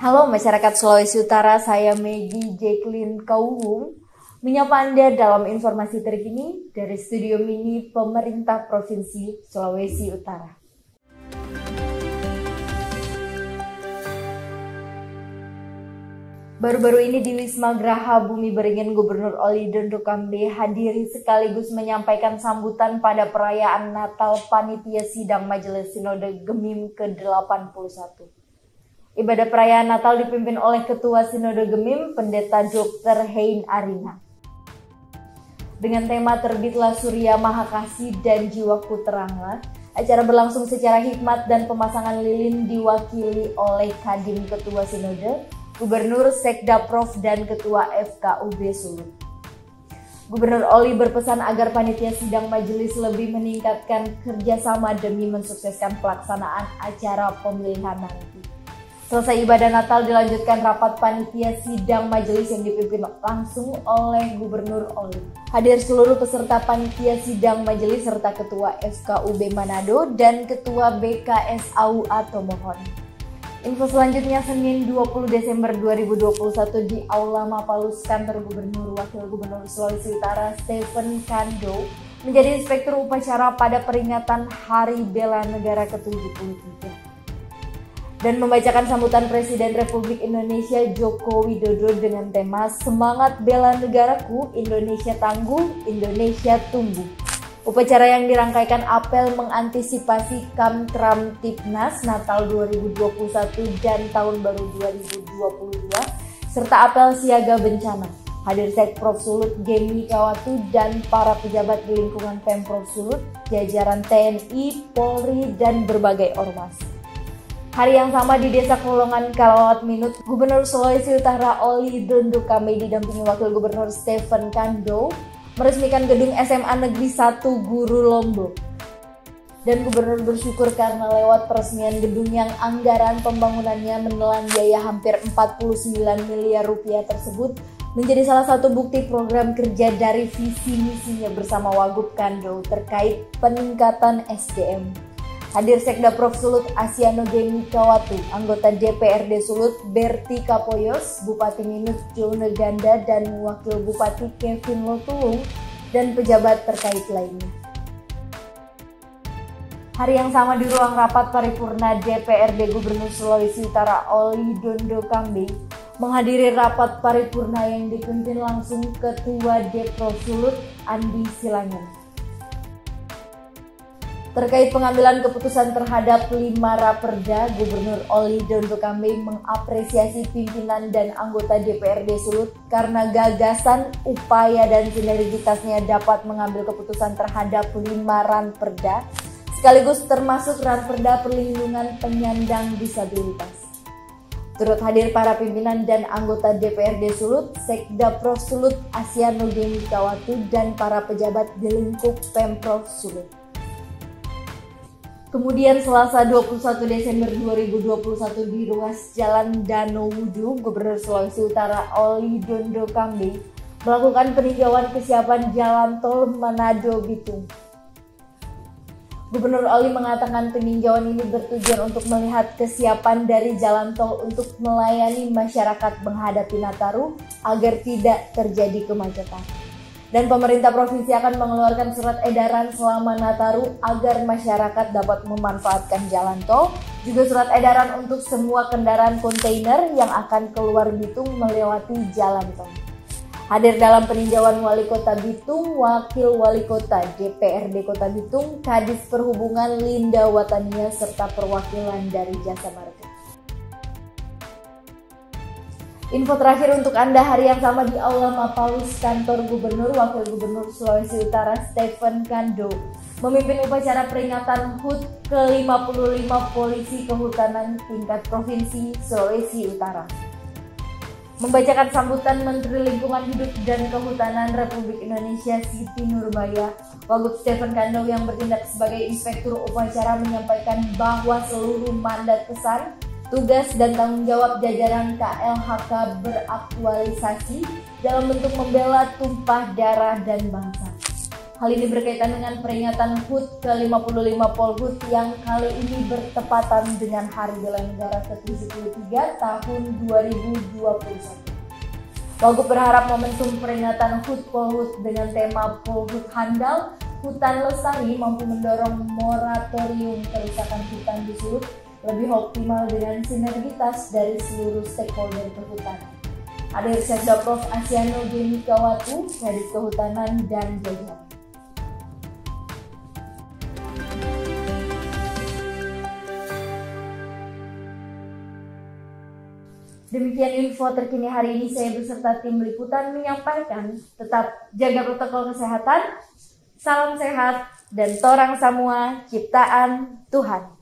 Halo masyarakat Sulawesi Utara, saya Maggie Jacqueline Kauhum menyapa Anda dalam informasi terkini dari Studio Mini Pemerintah Provinsi Sulawesi Utara. Baru-baru ini di Wisma Graha Bumi Beringin, Gubernur Oli Dondo Kambe hadiri sekaligus menyampaikan sambutan pada perayaan Natal Panitia Sidang Majelis Sinode Gemim ke-81. Ibadah perayaan Natal dipimpin oleh Ketua Sinode Gemim, Pendeta Dr. Hein Arina. Dengan tema Terbitlah Surya Mahakasih dan Jiwaku Teranglah, acara berlangsung secara hikmat dan pemasangan lilin diwakili oleh Kadin Ketua Sinode, Gubernur Sekda Prof dan Ketua FKUB Sulut. Gubernur Oli berpesan agar panitia sidang majelis lebih meningkatkan kerjasama demi mensukseskan pelaksanaan acara pemilihan nanti. Selesai ibadah Natal dilanjutkan rapat panitia sidang majelis yang dipimpin langsung oleh Gubernur Oli. Hadir seluruh peserta panitia sidang majelis serta Ketua FKUB Manado dan Ketua BKSAU Atomohon. Info selanjutnya Senin 20 Desember 2021 di Aula Mapalus Kantor Gubernur Wakil Gubernur Sulawesi Utara Stephen Kando menjadi inspektur upacara pada peringatan Hari Bela Negara ke-73 dan membacakan sambutan Presiden Republik Indonesia Joko Widodo dengan tema Semangat Bela Negaraku, Indonesia Tangguh, Indonesia Tumbuh. Upacara yang dirangkaikan apel mengantisipasi Kamtramtipnas Natal 2021 dan Tahun Baru 2022 serta apel siaga bencana. Hadir Sekprov Sulut Gemi Kawatu dan para pejabat di lingkungan Pemprov Sulut, jajaran TNI, Polri dan berbagai ormas. Hari yang sama di Desa Kolongan Kalawat Minut, Gubernur Sulawesi Utara Oli Dondo Kambe didampingi Wakil Gubernur Stephen Kando meresmikan gedung SMA Negeri 1 Guru Lombok. Dan Gubernur bersyukur karena lewat peresmian gedung yang anggaran pembangunannya menelan biaya hampir 49 miliar rupiah tersebut menjadi salah satu bukti program kerja dari visi misinya bersama Wagub Kando terkait peningkatan SDM. Hadir Sekda Prof Sulut Asiano Gemi Kawatu, anggota DPRD Sulut Berti Kapoyos, Bupati Minus Jone Ganda dan Wakil Bupati Kevin Lotulung dan pejabat terkait lainnya. Hari yang sama di ruang rapat paripurna DPRD Gubernur Sulawesi Utara Oli Dondo Kambe menghadiri rapat paripurna yang dipimpin langsung Ketua Depro Sulut Andi Silangan. Terkait pengambilan keputusan terhadap 5 raperda, Gubernur Oli Dondo Kambe mengapresiasi pimpinan dan anggota DPRD Sulut karena gagasan, upaya dan sinergitasnya dapat mengambil keputusan terhadap 5 ranperda, sekaligus termasuk ranperda perlindungan penyandang disabilitas. Turut hadir para pimpinan dan anggota DPRD Sulut, Sekda Prof Sulut Asiano Gemi Kawatu dan para pejabat di lingkup Pemprov Sulut. Kemudian Selasa 21 Desember 2021 di ruas Jalan Danau Wudu, Gubernur Sulawesi Utara Oli Dondo Kambe melakukan peninjauan kesiapan jalan tol Manado Bitung. Gubernur Oli mengatakan peninjauan ini bertujuan untuk melihat kesiapan dari jalan tol untuk melayani masyarakat menghadapi Nataru agar tidak terjadi kemacetan. Dan pemerintah provinsi akan mengeluarkan surat edaran selama Nataru agar masyarakat dapat memanfaatkan jalan tol, juga surat edaran untuk semua kendaraan kontainer yang akan keluar Bitung melewati jalan tol. Hadir dalam peninjauan Wali Kota Bitung, Wakil Wali Kota DPRD Kota Bitung, Kadis Perhubungan Linda Watania, serta perwakilan dari Jasa Marga. Info terakhir untuk Anda hari yang sama di Aula Mapalus Kantor Gubernur Wakil Gubernur Sulawesi Utara Stephen Kando memimpin upacara peringatan HUT ke-55 Polisi Kehutanan tingkat Provinsi Sulawesi Utara. Membacakan sambutan Menteri Lingkungan Hidup dan Kehutanan Republik Indonesia Siti Nurbaya, Wagub Stephen Kando yang bertindak sebagai inspektur upacara menyampaikan bahwa seluruh mandat pesan, tugas dan tanggung jawab jajaran KLHK beraktualisasi dalam bentuk membela tumpah darah dan bangsa. Hal ini berkaitan dengan peringatan HUT ke-55 Polhut yang kali ini bertepatan dengan Hari Bela Negara ke-73 tahun 2021. Wagub berharap momentum peringatan HUT Polhut dengan tema Polhut Handal, Hutan Lestari mampu mendorong moratorium kerusakan hutan di Sulut lebih optimal dengan sinergitas dari seluruh stakeholder kehutanan. Hadir Sekda Prof. Asiano Genikawatu, Kadis Kehutanan dan jajaran. Demikian info terkini hari ini, saya beserta tim liputan menyampaikan. Tetap jaga protokol kesehatan, salam sehat, dan torang semua ciptaan Tuhan.